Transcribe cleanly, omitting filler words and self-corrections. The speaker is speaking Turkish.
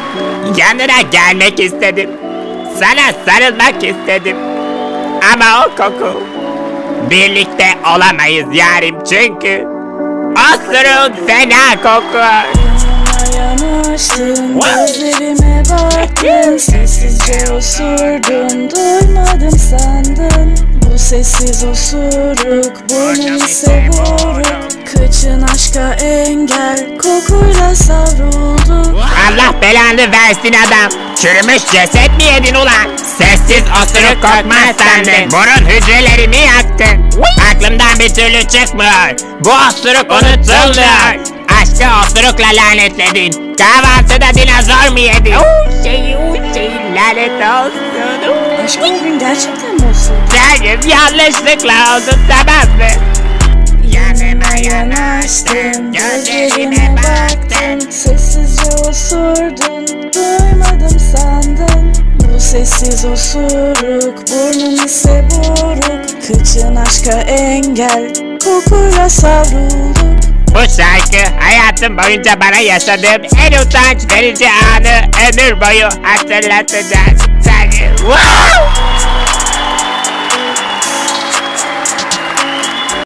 Yanına gelmek istedim. Sana sarılmak istedim. Ama o koku. Birlikte olamayız yarim çünkü osurun fena kokuyor. Yanaştın, gözlerime baktın, sessizce osurdun, duymadım sandın. Bu sessiz osuruk, burnun ise buruk. Kıçın aşka engel, kokuyla savruldu. Allah belanı versin adam. Çürümüş ceset mi yedin ulan? Sessiz osuruk kokmaz sandın. Burun hücrelerimi yaktın. Aklımdan bir türlü çıkmıyor. Bu osuruk unutuldu. Aşkı osurukla lanetledin. Kahvaltıda dinozor mu yedin? Lanet olsun. Aşk o gün gerçekten mi osurdun? Canım yanlışlıkla oldu, tamam mı? Yanıma yanaştın, gözlerime baktın, sessizce osurdun, duymadım sandın. Bu sessiz osuruk, burnun ise buruk. Kıçın aşka engel, kokuyla savruldu. Bu şarkı hayatım boyunca bana yaşadığım en utanç verici anı ömür boyu hatırlatacak. Wow!